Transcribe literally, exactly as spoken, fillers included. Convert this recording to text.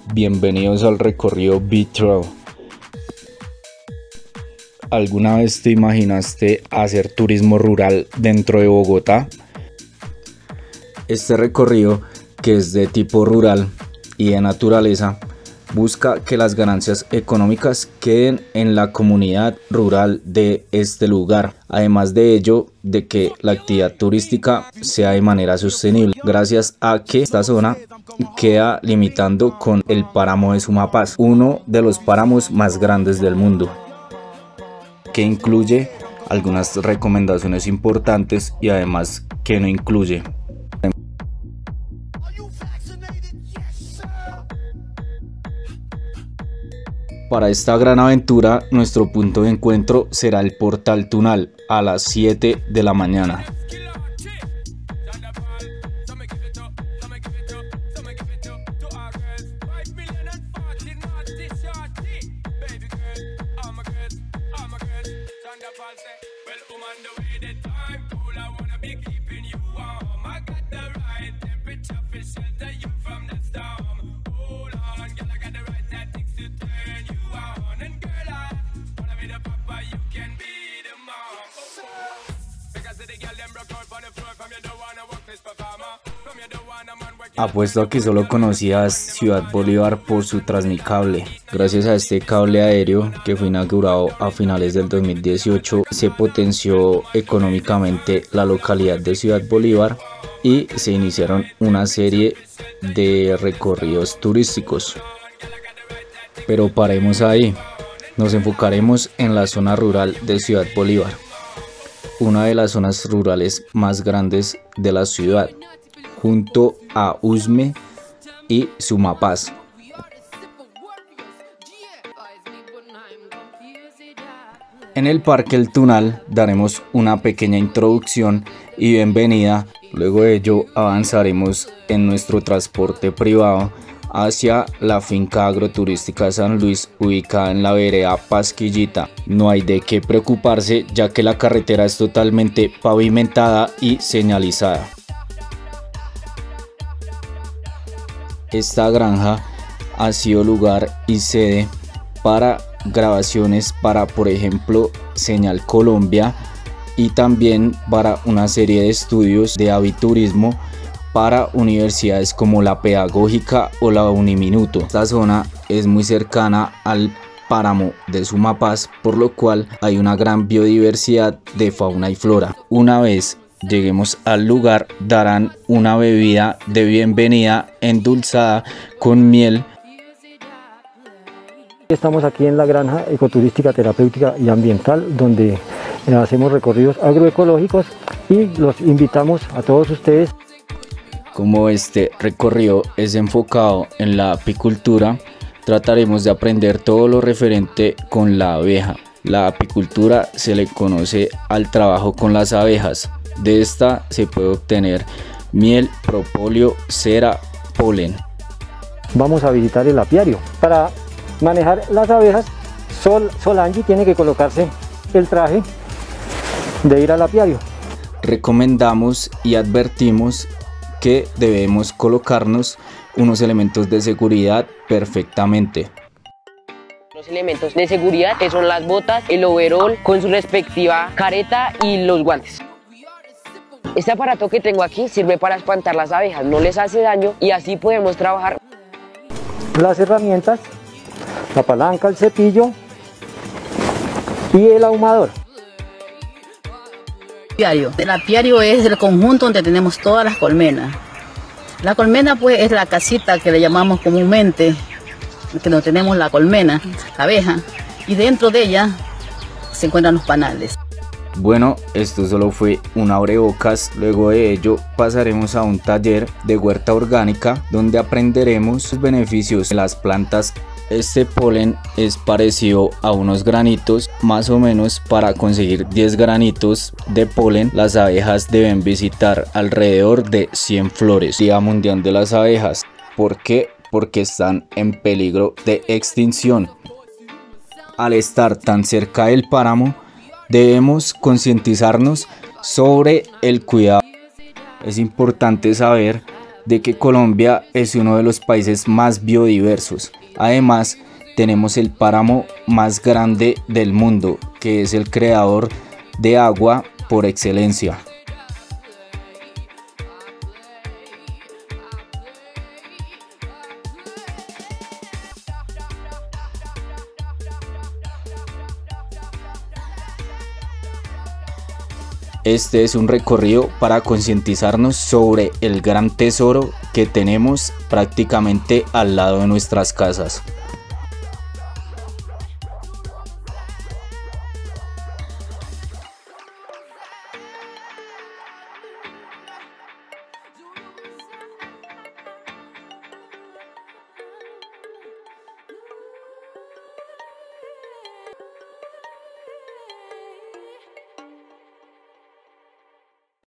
Bienvenidos al recorrido Bee-Trail. ¿Alguna vez te imaginaste hacer turismo rural dentro de Bogotá? Este recorrido, que es de tipo rural y de naturaleza, busca que las ganancias económicas queden en la comunidad rural de este lugar. Además de ello, de que la actividad turística sea de manera sostenible, gracias a que esta zona queda limitando con el páramo de Sumapaz, uno de los páramos más grandes del mundo, que incluye algunas recomendaciones importantes y además que no incluye. Para esta gran aventura, nuestro punto de encuentro será el Portal Tunal a las siete de la mañana. Apuesto a que solo conocías Ciudad Bolívar por su Transmicable. Gracias a este cable aéreo, que fue inaugurado a finales del dos mil dieciocho, se potenció económicamente la localidad de Ciudad Bolívar y se iniciaron una serie de recorridos turísticos. Pero paremos ahí, nos enfocaremos en la zona rural de Ciudad Bolívar, una de las zonas rurales más grandes de la ciudad, junto a Usme y Sumapaz. En el Parque El Tunal daremos una pequeña introducción y bienvenida. Luego de ello avanzaremos en nuestro transporte privado hacia la finca agroturística San Luis, ubicada en la vereda Pasquillita. No hay de qué preocuparse, ya que la carretera es totalmente pavimentada y señalizada. Esta granja ha sido lugar y sede para grabaciones para, por ejemplo, Señal Colombia, y también para una serie de estudios de aviturismo para universidades como la Pedagógica o la Uniminuto. Esta zona es muy cercana al páramo de Sumapaz, por lo cual hay una gran biodiversidad de fauna y flora. Una vez lleguemos al lugar, darán una bebida de bienvenida endulzada con miel. Estamos aquí en la granja ecoturística, terapéutica y ambiental, donde hacemos recorridos agroecológicos y los invitamos a todos ustedes. Como este recorrido es enfocado en la apicultura, trataremos de aprender todo lo referente con la abeja. La apicultura se le conoce al trabajo con las abejas. De esta se puede obtener miel, propóleo, cera, polen. Vamos a visitar el apiario. Para manejar las abejas, Sol, Solange tiene que colocarse el traje de ir al apiario. Recomendamos y advertimos que debemos colocarnos unos elementos de seguridad perfectamente. Los elementos de seguridad, que son las botas, el overol con su respectiva careta y los guantes. Este aparato que tengo aquí sirve para espantar las abejas, no les hace daño y así podemos trabajar. Las herramientas, la palanca, el cepillo y el ahumador. El apiario es el conjunto donde tenemos todas las colmenas. La colmena pues es la casita que le llamamos comúnmente, que no tenemos la colmena, la abeja, y dentro de ella se encuentran los panales. Bueno, esto solo fue un abrebocas. Luego de ello pasaremos a un taller de huerta orgánica, donde aprenderemos los beneficios de las plantas. Este polen es parecido a unos granitos. Más o menos, para conseguir diez granitos de polen, las abejas deben visitar alrededor de cien flores. Día Mundial de las Abejas. ¿Por qué? Porque están en peligro de extinción. Al estar tan cerca del páramo, debemos concientizarnos sobre el cuidado. Es importante saber de que Colombia es uno de los países más biodiversos. Además, tenemos el páramo más grande del mundo, que es el creador de agua por excelencia. Este es un recorrido para concientizarnos sobre el gran tesoro que tenemos prácticamente al lado de nuestras casas.